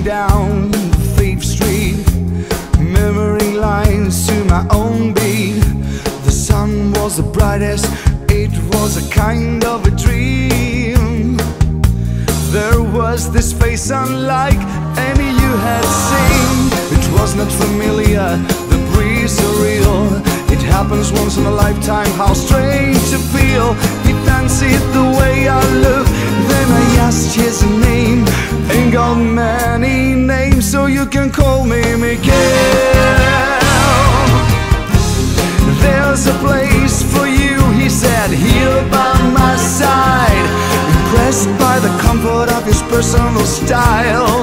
down 5th Street, murmuring lines to my own beat. The sun was the brightest, it was a kind of a dream. There was this face unlike any you had seen. It was not familiar, the breeze surreal. It happens once in a lifetime, how strange to feel. He fancied the way I look, then I asked his name. Ain't got many names, so you can call me Miguel. There's a place for you, he said, here by my side. Impressed by the comfort of his personal style.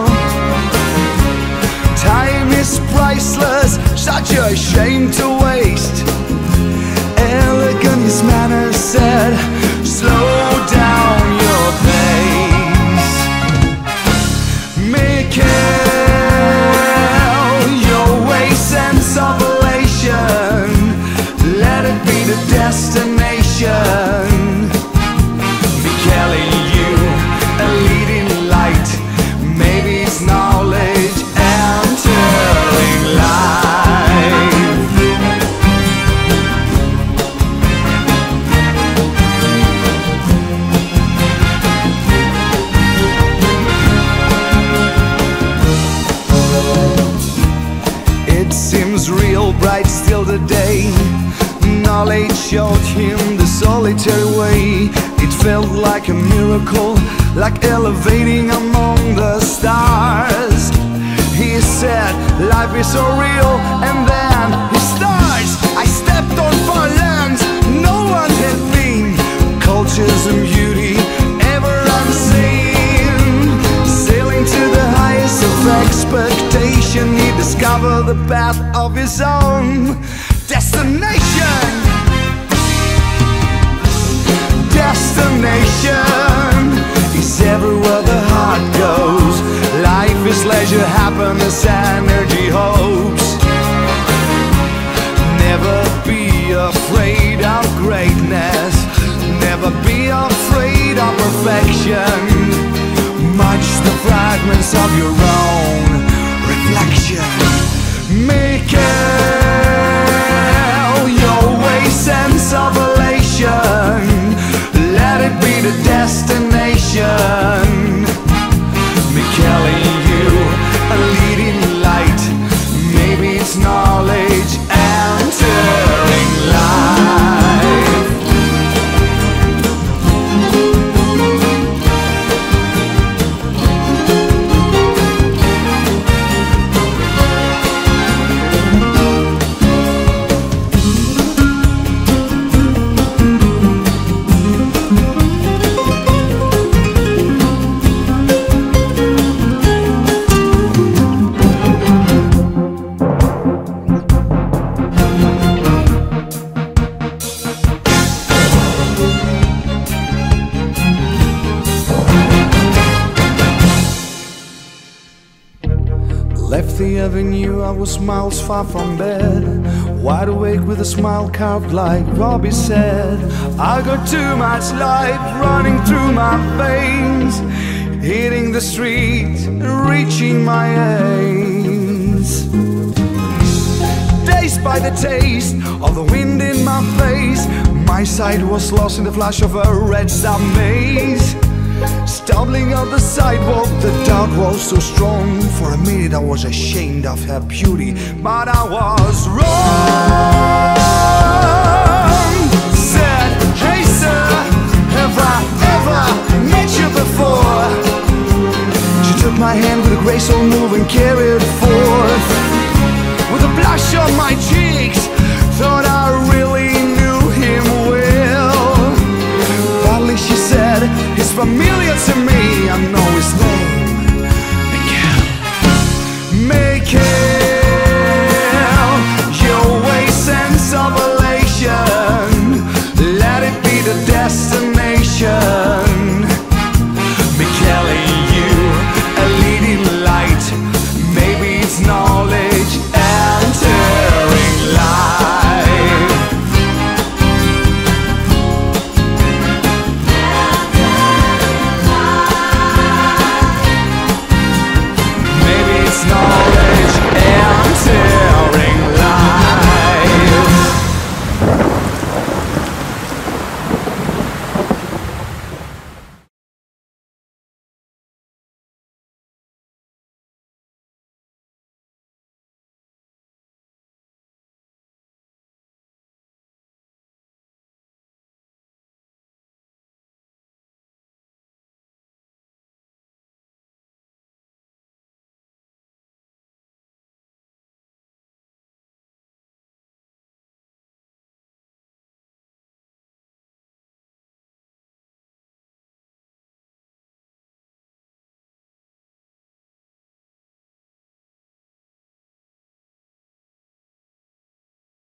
Time is priceless, such a shame to waste. Elegant his manner said, slow down your pace. Miguel, your way sense of elation, let it be the destination. Miguel, in you, a leading light, maybe it's knowledge entering life. It seems real bright still today. Knowledge showed him the solitary way. It felt like a miracle, like elevating among the stars. He said, life is so real, and then he starts. I stepped on far lands no one had been, cultures and beauty ever unseen. Sailing to the highest of expectation, he discovered the path of his own destination. Destination is everywhere the heart goes. Life is leisure, happiness, energy, hopes. Never be afraid of greatness, never be afraid of perfection. Match the fragments of your own reflection. Miguel, your way sense of elation, let it be the destination. Miguel, in you, a leading light, maybe it's knowledge entering life. Left the avenue, I was miles far from bed, wide awake with a smile carved like Robbie said. I got too much life running through my veins, hitting the streets, reaching my aims. Dazed by the taste of the wind in my face, my sight was lost in the flash of a red star maze. Stumbling on the sidewalk, the doubt was so strong. For a minute I was ashamed of her beauty, but I was wrong. Said, hey sir, have I ever met you before? She took my hand with a graceful move and carried forth. With a blush on my cheeks, thought I really knew him well. She said, he's familiar to me, I know his